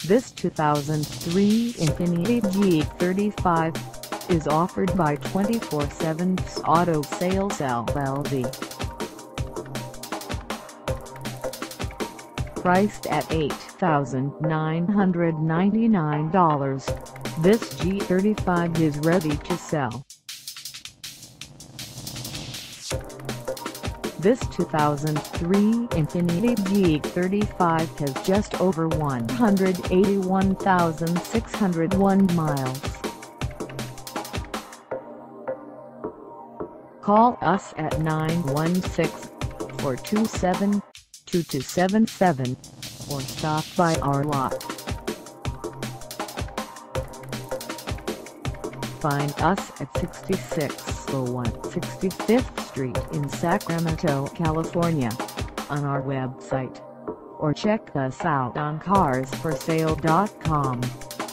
This 2003 Infiniti G35 is offered by 24/7 Auto Sales LLC. Priced at $8,999, this G35 is ready to sell. This 2003 Infiniti G35 has just over 181,601 miles. Call us at 916-427-2277 or stop by our lot. Find us at 6601 65th Street in Sacramento, California, on our website, or check us out on carsforsale.com.